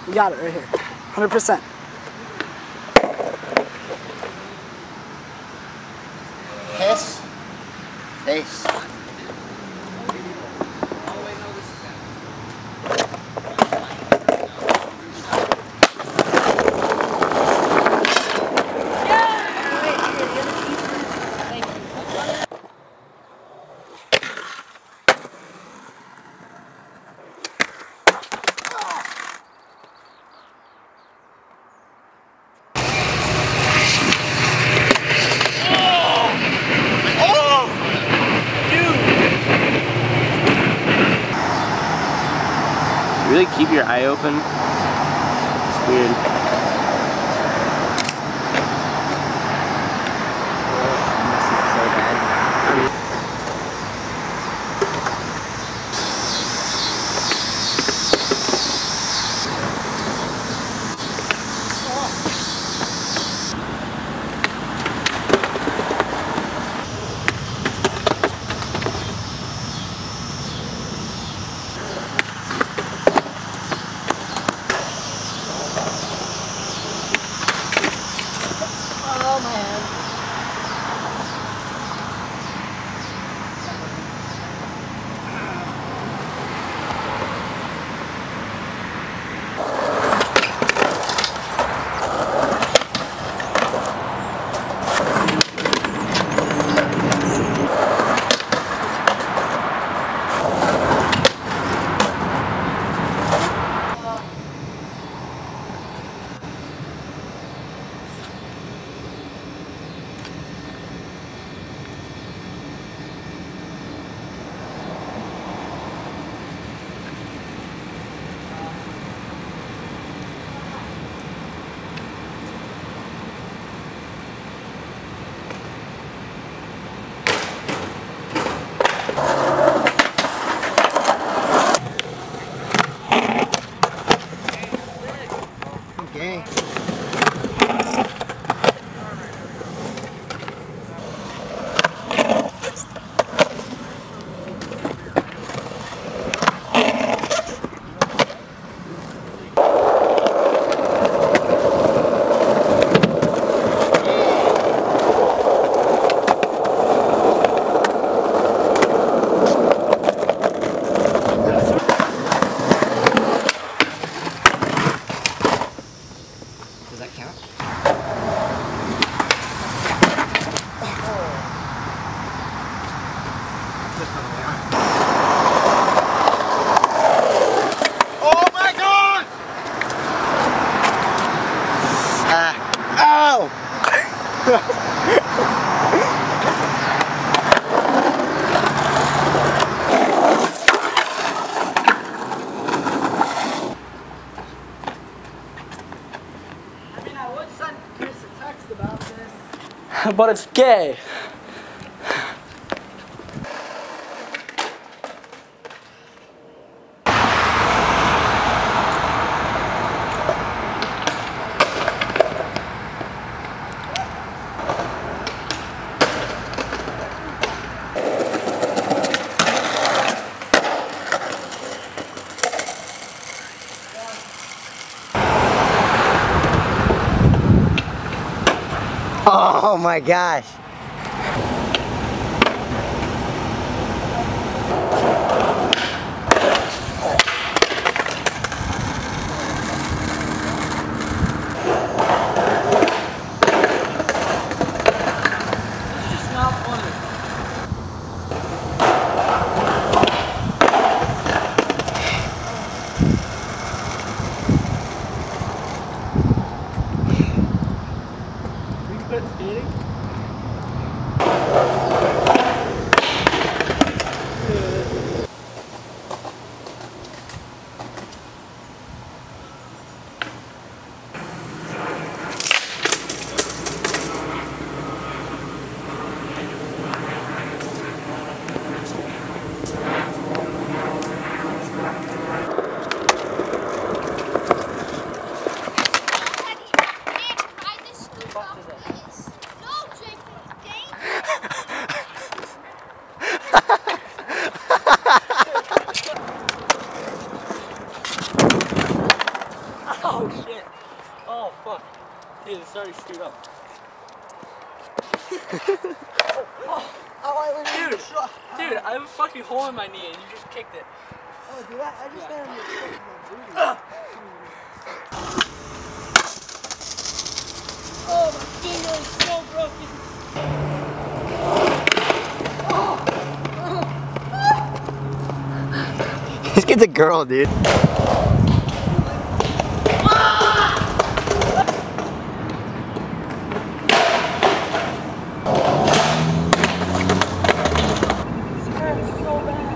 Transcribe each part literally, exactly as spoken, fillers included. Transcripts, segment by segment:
You got it right here. one hundred percent. Piss. Face. Really keep your eye open. It's weird. Oh man. Okay. Does that count? Oh my god! Uh, ow! I mean, I would send Chris a text about this. But it's gay. Oh my gosh. It's not funny. We can put skating. Oh shit. Oh fuck. Dude, it's already screwed up. Oh, I Dude, dude. dude, I have a fucking hole in my knee and you just kicked it. Oh, dude, I, I just Yeah. landed on your foot with my booty. Oh, my finger is so broken. This kid's a girl, dude. This hurts so bad.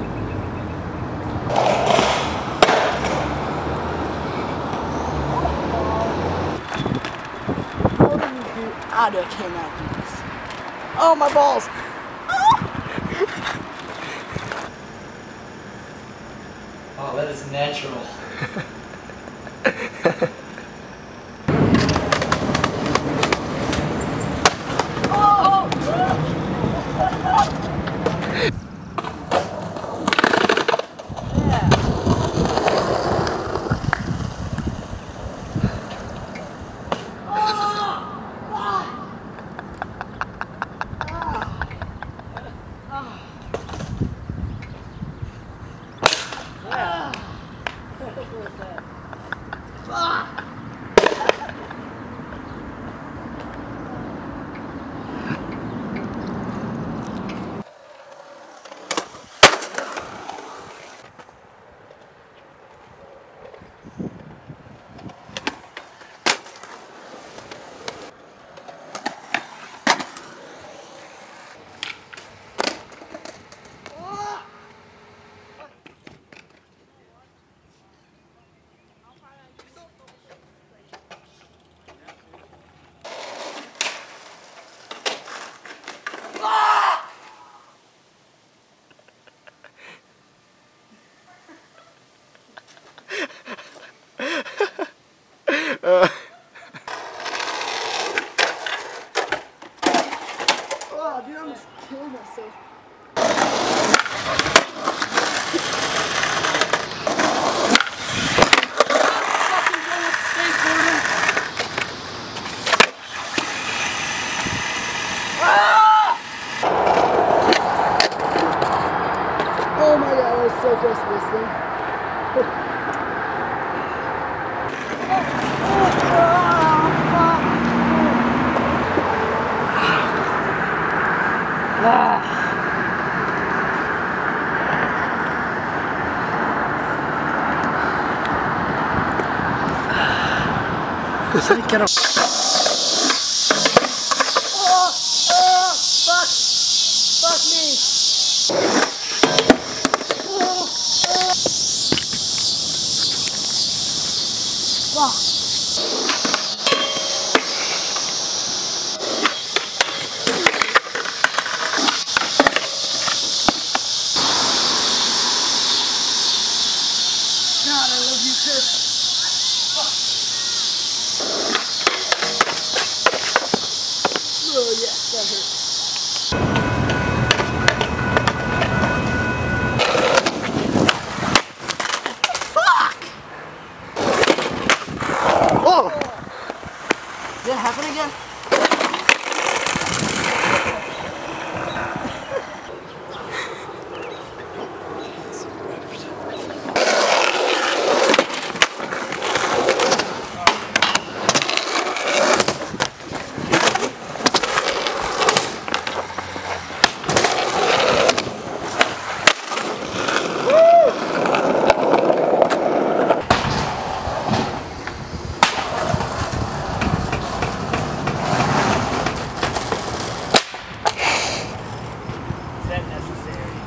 What do you do? Ah, dude, I cannot do this. Oh, my balls. Oh, that is natural. Uh. Oh, dude, I almost killed myself. Oh my god, I was so close to this thing. Get up. Oh, oh, fuck, fuck me. Oh, oh. Fuck. God, I love you, Chris. Oh, yes, that hurt. Fuck! Whoa! Did it happen again? Is that necessary?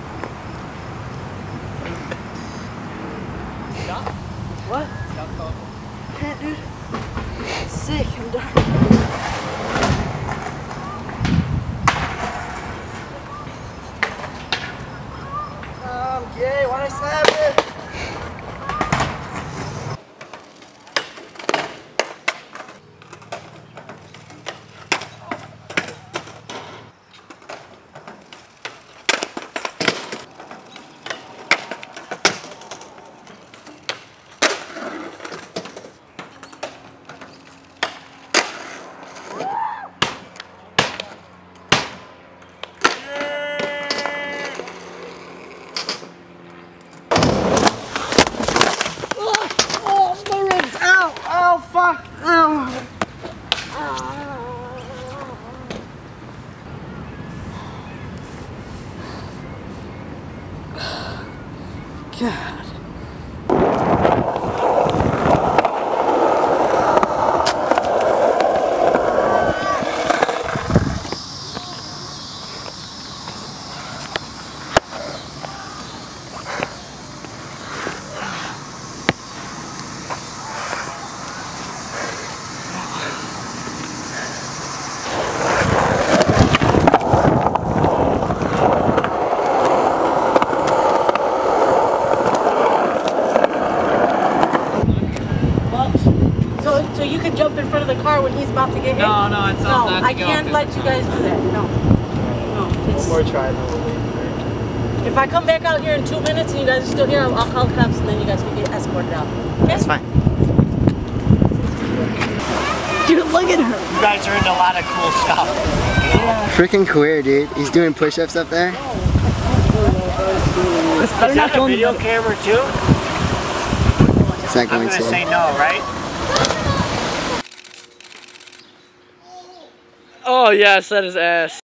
Stop? What? Stop talking. Can't, dude. Sick, I'm done. I'm gay, why'd I slap it? Oh, fuck. Oh. God. So you can jump in front of the car when he's about to get hit? No, no, it's all No, not I to go can't up let in you the guys do that. No. No. It's, One more try, then we'll leave. if I come back out here in two minutes and you guys are still here, I'll, I'll call the cops and then you guys can get escorted out. Okay? That's fine. Dude, look at her. You guys are into a lot of cool stuff. Freaking queer, dude. He's doing push-ups up there. Is that a video camera too? It's not I'm going gonna to. say no, right? Oh yes, that is ass.